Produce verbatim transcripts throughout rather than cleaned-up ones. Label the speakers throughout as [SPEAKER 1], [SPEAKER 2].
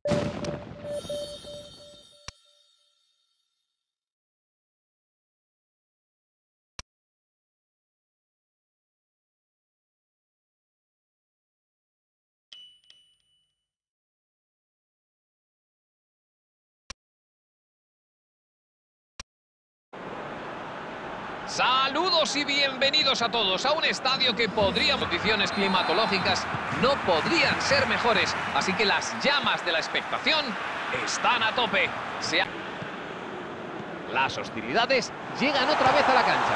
[SPEAKER 1] Saludos y bienvenidos a todos a un estadio que podría... Condiciones climatológicas no podrían ser mejores, así que las llamas de la expectación están a tope. Se ha... Las hostilidades llegan otra vez a la cancha.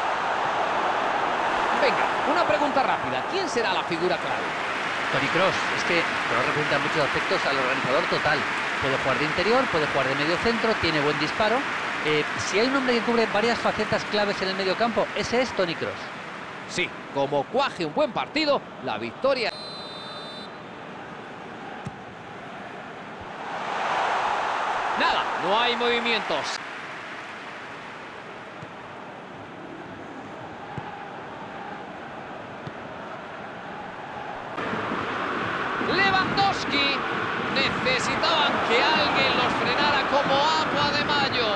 [SPEAKER 1] Venga, una pregunta rápida. ¿Quién será la figura clave?
[SPEAKER 2] Toni Kroos. Es que Kroos representa en muchos aspectos al organizador total. Puede jugar de interior, puede jugar de medio centro, tiene buen disparo. Eh, si hay un hombre que cubre varias facetas claves en el medio campo, ese es Toni Kroos.
[SPEAKER 1] Sí, como cuaje un buen partido, la victoria... Nada, no hay movimientos. Lewandowski. Necesitaban que alguien los frenara como agua de mayo.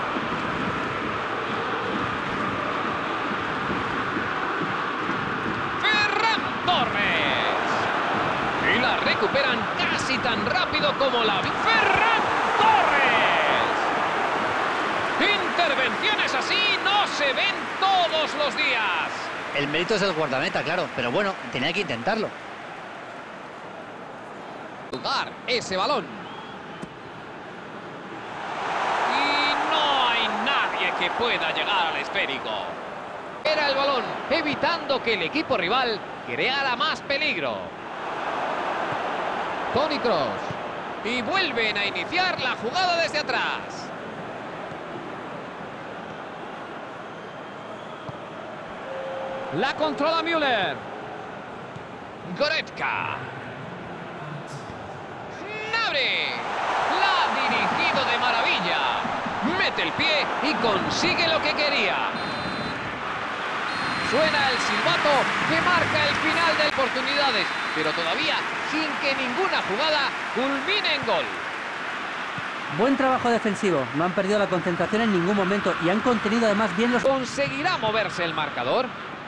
[SPEAKER 1] Ferran Torres. Y la recuperan casi tan rápido como la... ¡Ferran Torres! Intervenciones así no se ven todos los días.
[SPEAKER 2] El mérito es el guardameta, claro, pero bueno, tenía que intentarlo.
[SPEAKER 1] Jugar ese balón. Y no hay nadie que pueda llegar al esférico. Era el balón, evitando que el equipo rival creara más peligro. Toni Kroos. Y vuelven a iniciar la jugada desde atrás. La controla Müller. Goretzka. Gnabry. La ha dirigido de maravilla. Mete el pie y consigue lo que quería. Suena el silbato que marca el final de oportunidades, pero todavía sin que ninguna jugada culmine en gol.
[SPEAKER 3] Buen trabajo defensivo, no han perdido la concentración en ningún momento y han contenido además bien los...
[SPEAKER 1] ¿Conseguirá moverse el marcador?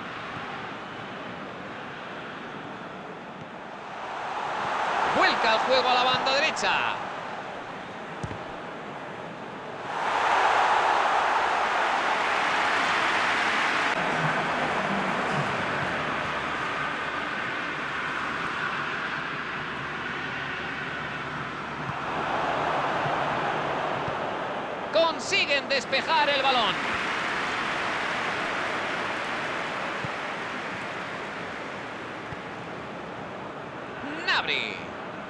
[SPEAKER 1] Vuelca el juego a la banda derecha. Consiguen despejar el balón. Gnabry.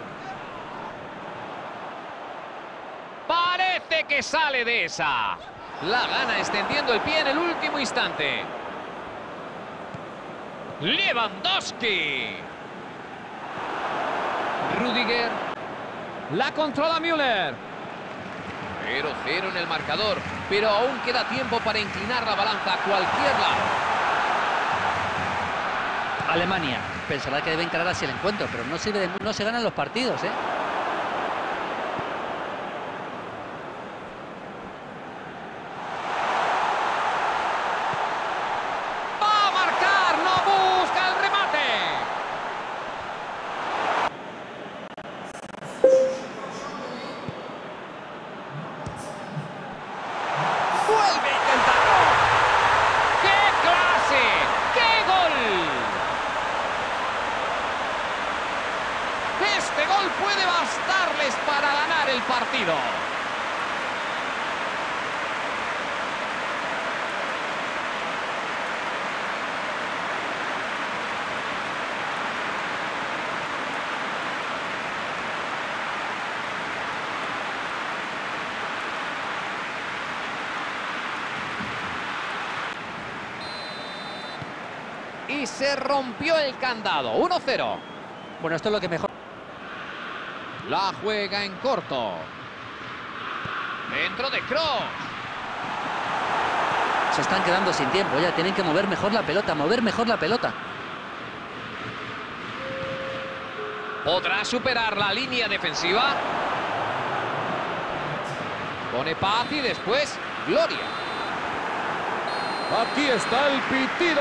[SPEAKER 1] Parece que sale de esa. La gana extendiendo el pie en el último instante. Lewandowski. Rüdiger. La controla Müller. cero cero en el marcador, pero aún queda tiempo para inclinar la balanza a cualquier lado.
[SPEAKER 2] Alemania. Pensará que debe encarar así el encuentro, pero no sirve de no se ganan los partidos, ¿eh?
[SPEAKER 1] ¡Va a marcar! ¡No busca el remate! ¡Vuelve a intentarlo! ¡Qué clase! ¡Qué gol! Este gol puede bastarles para ganar el partido. Y se rompió el candado. uno cero.
[SPEAKER 2] Bueno, esto es lo que mejor...
[SPEAKER 1] La juega en corto. Dentro de Kroos.
[SPEAKER 2] Se están quedando sin tiempo, ya tienen que mover mejor la pelota, mover mejor la pelota.
[SPEAKER 1] ¿Podrá superar la línea defensiva? Pone paz y después gloria.
[SPEAKER 4] Aquí está el pitido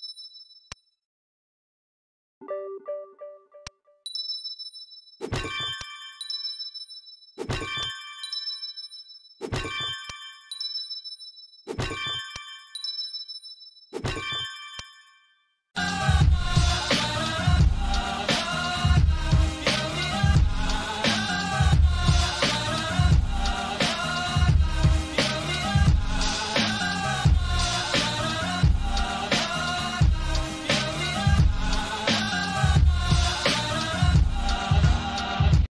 [SPEAKER 4] final.